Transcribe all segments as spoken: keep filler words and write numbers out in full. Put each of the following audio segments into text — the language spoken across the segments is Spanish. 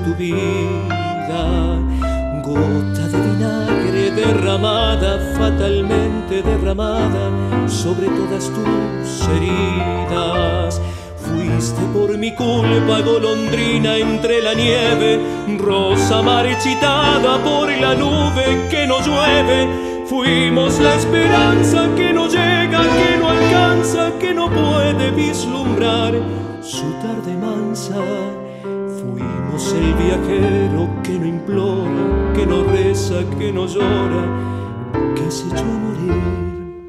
tu vida. Gota de vinagre derramada, fatalmente derramada sobre todas tus heridas. Fuiste por mi culpa golondrina entre la nieve, rosa marchitada por la nube que no llueve. Fuimos la esperanza que no llega, que no alcanza, que no puede vislumbrar su tarde mansa. Fuimos el viajero que no implora, que no reza, que no llora, que se echó a morir.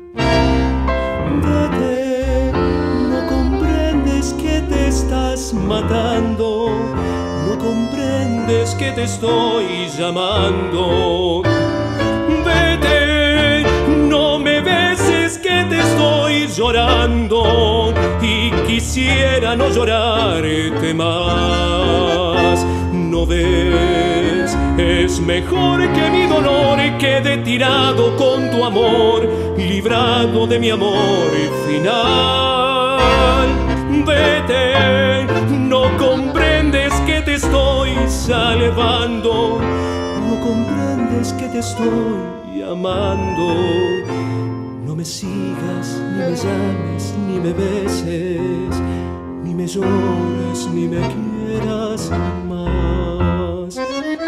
Vete, no comprendes que te estás matando, no comprendes que te estoy llamando. Vete, no me beses que te estoy llorando y quisiera no llorarte más. ¿No ves? Es mejor que mi dolor quede tirado con tu amor, librado de mi amor final. Vete, no comprendes que te estoy salvando, no comprendes que te estoy amando. No me sigas, ni me llames, ni me beses, ni me llores, ni me quieras más.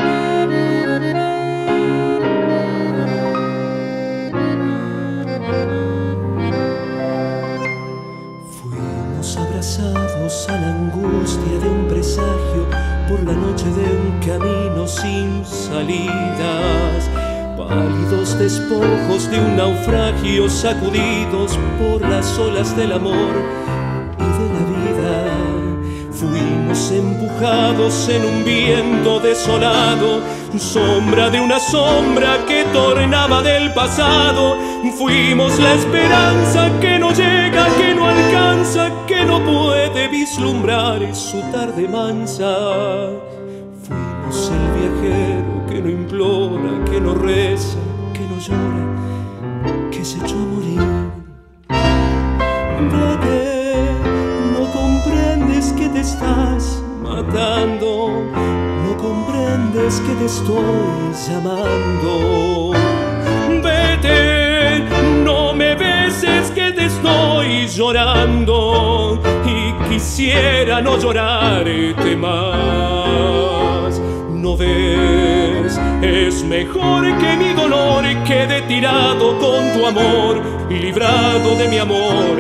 Fuimos abrazados a la angustia de un presagio por la noche de un camino sin salidas. Pálidos despojos de un naufragio sacudidos por las olas del amor y de la vida. Fuimos empujados en un viento desolado, sombra de una sombra que tornaba del pasado. Fuimos la esperanza que no llega, que no alcanza, que no puede vislumbrar su tarde mansa. Fuimos el viajero que no implora, que no reza, que no llora, que se echó a morir. Vete, no comprendes que te estás matando, no comprendes que te estoy llamando. Vete, no me beses que te estoy llorando y quisiera no llorarte más. ¿No ves? Es mejor que mi dolor quede tirado con tu amor, librado de mi amor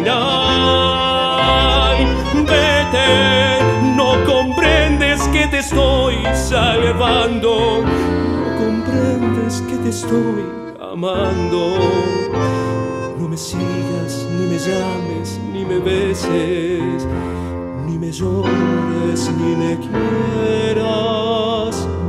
final. Vete, no comprendes que te estoy salvando, no comprendes que te estoy amando. No me sigas, ni me llames, ni me beses, ni me llores, ni me quieras